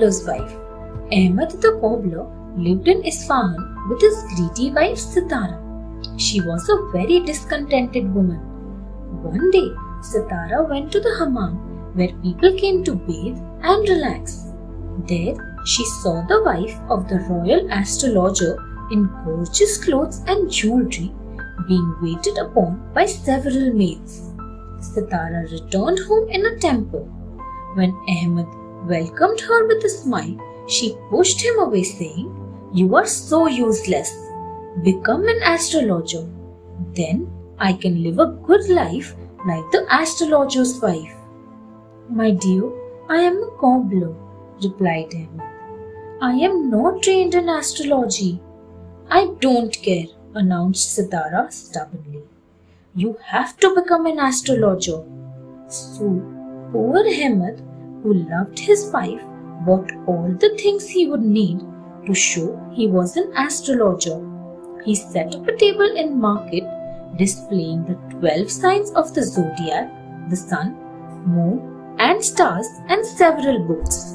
cobbler's wife. Ahmed the cobbler lived in Isfahan with his greedy wife Sitara. She was a very discontented woman. One day, Sitara went to the hammam where people came to bathe and relax. There, she saw the wife of the royal astrologer in gorgeous clothes and jewelry being waited upon by several maids. Sitara returned home in a temper. When Ahmed welcomed her with a smile, she pushed him away saying, "You are so useless. Become an astrologer. Then I can live a good life like the astrologer's wife." "My dear, I am a cobbler," replied Ahmed. "I am not trained in astrology." "I don't care," announced Sitara stubbornly. "You have to become an astrologer." So, poor Ahmed, who loved his wife, bought all the things he would need to show he was an astrologer. He set up a table in market displaying the 12 signs of the zodiac, the sun, moon, and stars, and several books.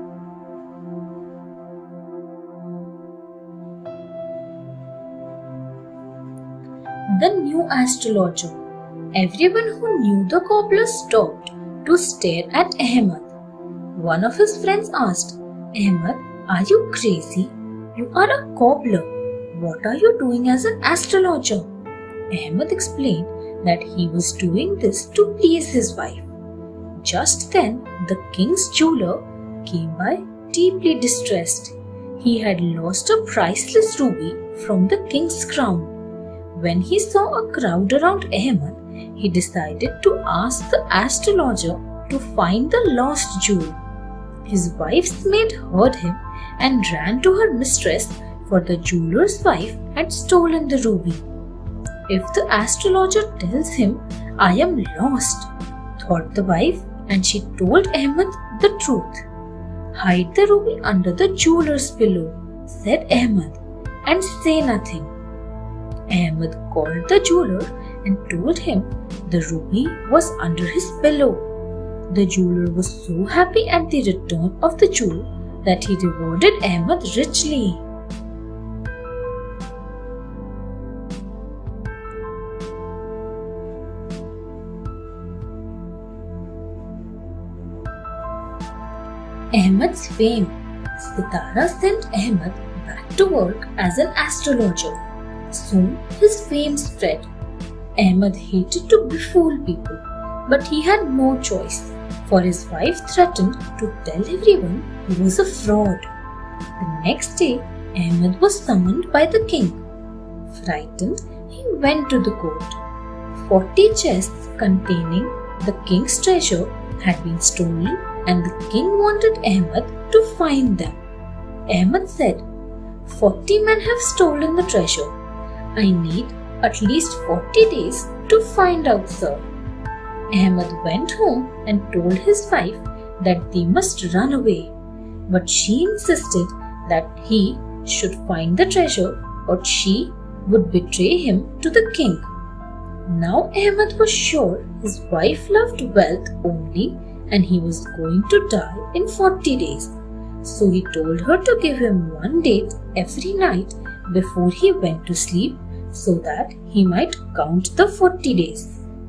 The new astrologer. Everyone who knew the cobbler stopped to stare at Ahmed. One of his friends asked, "Ahmed, are you crazy? You are a cobbler. What are you doing as an astrologer?" Ahmed explained that he was doing this to please his wife. Just then, the king's jeweler came by deeply distressed. He had lost a priceless ruby from the king's crown. When he saw a crowd around Ahmed, he decided to ask the astrologer to find the lost jewel. His wife's maid heard him and ran to her mistress, for the jeweler's wife had stolen the ruby. "If the astrologer tells him I am lost," thought the wife, and she told Ahmed the truth. "Hide the ruby under the jeweler's pillow," said Ahmed, "and say nothing." Ahmed called the jeweler and told him the ruby was under his pillow. The jeweler was so happy at the return of the jewel that he rewarded Ahmed richly. Ahmed's fame. Sitara sent Ahmed back to work as an astrologer. Soon his fame spread. Ahmed hated to befool people, but he had no choice, for his wife threatened to tell everyone he was a fraud. The next day, Ahmed was summoned by the king. Frightened, he went to the court. 40 chests containing the king's treasure had been stolen, and the king wanted Ahmed to find them. Ahmed said, "40 men have stolen the treasure. I need at least 40 days to find out, sir." Ahmed went home and told his wife that they must run away, but she insisted that he should find the treasure or she would betray him to the king. Now Ahmed was sure his wife loved wealth only and he was going to die in 40 days. So he told her to give him one date every night before he went to sleep so that he might count the 40 days.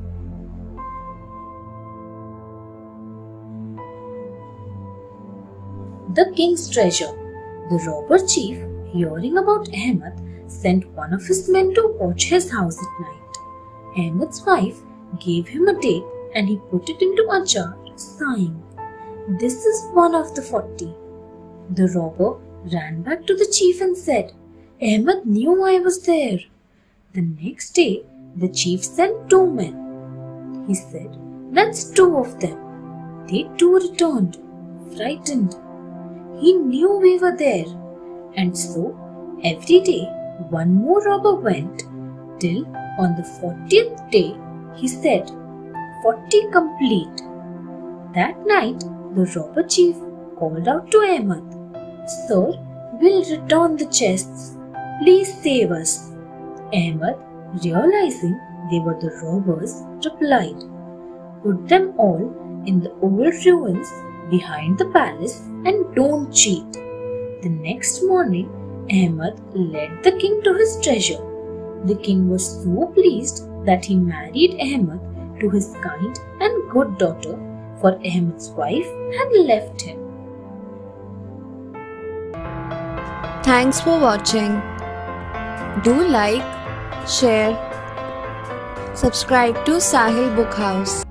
The king's treasure. The robber chief, hearing about Ahmed, sent one of his men to watch his house at night. Ahmed's wife gave him a date and he put it into a jar, sighing, "This is one of the 40. The robber ran back to the chief and said, "Ahmed knew I was there." The next day, the chief sent 2 men. He said, "That's 2 of them." They too returned, frightened. He knew we were there. And so, every day, one more robber went, till on the 40th day, he said, "40 complete." That night, the robber chief called out to Ahmed, "Sir, we'll return the chests. Please save us." Ahmed, realizing they were the robbers, replied, "Put them all in the old ruins behind the palace and don't cheat. The next morning, Ahmed led the king to his treasure. The king was so pleased that he married Ahmed to his kind and good daughter, for Ahmed's wife had left him. Thanks for watching. Do like, share, subscribe to Sahil Book House.